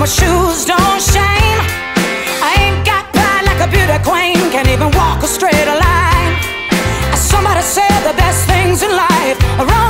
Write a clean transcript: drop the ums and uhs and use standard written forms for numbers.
my shoes don't shine. I ain't got pride like a beauty queen, can't even walk a straight line. Somebody said the best things in life are